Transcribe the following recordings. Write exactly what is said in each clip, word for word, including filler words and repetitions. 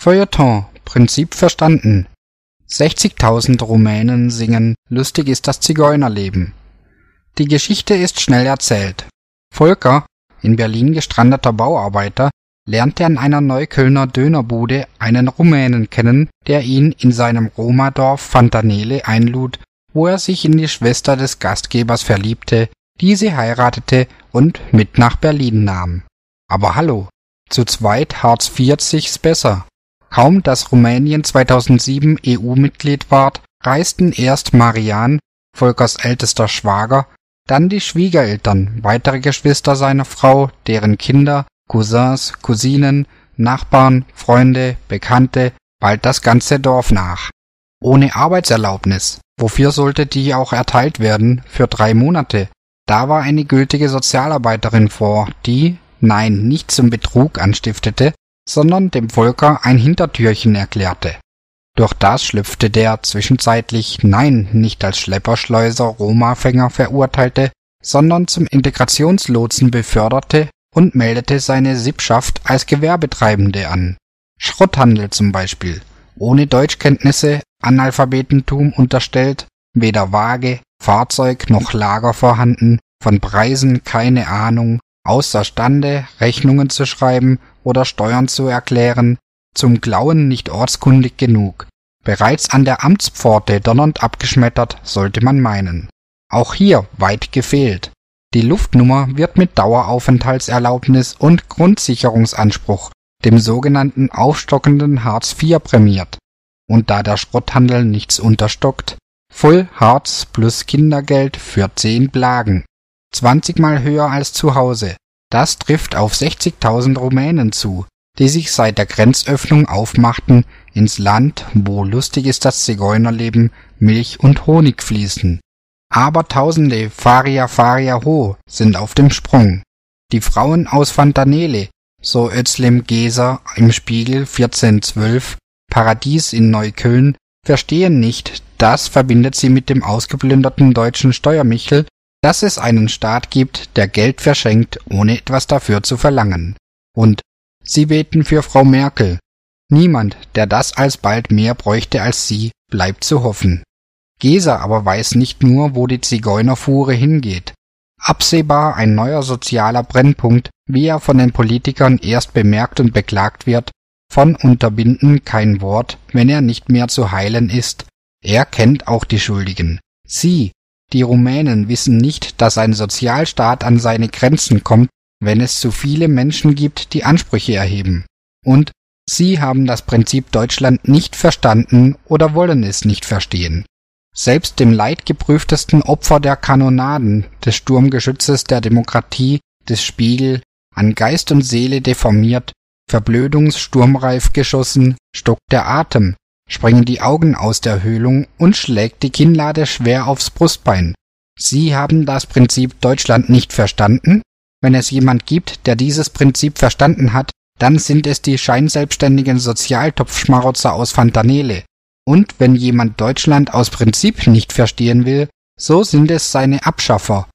Feuilleton, Prinzip verstanden. sechzigtausend Rumänen singen »Lustig ist das Zigeunerleben«. Die Geschichte ist schnell erzählt. Volker, in Berlin gestrandeter Bauarbeiter, lernte an einer Neuköllner Dönerbude einen Rumänen kennen, der ihn in seinem Roma-Dorf Fantanele einlud, wo er sich in die Schwester des Gastgebers verliebte, die sie heiratete und mit nach Berlin nahm. Aber hallo, zu zweit harzt sich's besser. Kaum dass Rumänien zweitausendsieben E U-Mitglied ward, reisten erst Marian, Volkers ältester Schwager, dann die Schwiegereltern, weitere Geschwister seiner Frau, deren Kinder, Cousins, Cousinen, Nachbarn, Freunde, Bekannte, bald das ganze Dorf nach. Ohne Arbeitserlaubnis. Wofür sollte die auch erteilt werden? Für drei Monate. Da war eine gültige Sozialarbeiterin vor, die, nein, nicht zum Betrug anstiftete, sondern dem Volker ein Hintertürchen erklärte. Durch das schlüpfte der zwischenzeitlich, nein, nicht als Schlepperschleuser Roma-Fänger verurteilte, sondern zum Integrationslotsen beförderte und meldete seine Sippschaft als Gewerbetreibende an. Schrotthandel zum Beispiel. Ohne Deutschkenntnisse, Analphabetentum unterstellt, weder Waage, Fahrzeug noch Lager vorhanden, von Preisen keine Ahnung, außerstande, Rechnungen zu schreiben oder Steuern zu erklären, zum Klauen nicht ortskundig genug. Bereits an der Amtspforte donnernd abgeschmettert, sollte man meinen. Auch hier weit gefehlt. Die Luftnummer wird mit Daueraufenthaltserlaubnis und Grundsicherungsanspruch, dem sogenannten aufstockenden Hartz vier prämiert. Und da der Schrotthandel nichts unterstockt, Voll Hartz plus Kindergeld für zehn Blagen. zwanzigmal höher als zu Hause. Das trifft auf sechzigtausend Rumänen zu, die sich seit der Grenzöffnung aufmachten ins Land, wo lustig ist das Zigeunerleben, Milch und Honig fließen. Aber tausende Faria Faria Ho sind auf dem Sprung. Die Frauen aus Fantanele, so Özlem Geser im Spiegel vierzehn zwölf, Paradies in Neukölln, verstehen nicht, das verbindet sie mit dem ausgeplünderten deutschen Steuermichel, dass es einen Staat gibt, der Geld verschenkt, ohne etwas dafür zu verlangen. Und sie beten für Frau Merkel. Niemand, der das alsbald mehr bräuchte als sie, bleibt zu hoffen. Geser aber weiß nicht nur, wo die Zigeunerfuhre hingeht. Absehbar ein neuer sozialer Brennpunkt, wie er von den Politikern erst bemerkt und beklagt wird, von unterbinden kein Wort, wenn er nicht mehr zu heilen ist. Er kennt auch die Schuldigen. Sie, die Rumänen, wissen nicht, dass ein Sozialstaat an seine Grenzen kommt, wenn es zu viele Menschen gibt, die Ansprüche erheben. Und sie haben das Prinzip Deutschland nicht verstanden oder wollen es nicht verstehen. Selbst dem leidgeprüftesten Opfer der Kanonaden, des Sturmgeschützes der Demokratie, des Spiegel, an Geist und Seele deformiert, verblödungssturmreif geschossen, stockt der Atem, springen die Augen aus der Höhlung und schlägt die Kinnlade schwer aufs Brustbein. Sie haben das Prinzip Deutschland nicht verstanden? Wenn es jemand gibt, der dieses Prinzip verstanden hat, dann sind es die scheinselbstständigen Sozialtopfschmarotzer aus Fantanele. Und wenn jemand Deutschland aus Prinzip nicht verstehen will, so sind es seine Abschaffer,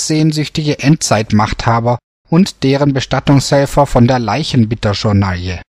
todessehnsüchtige Endzeitmachthaber und deren Bestattungshelfer von der Leichenbitterjournalie.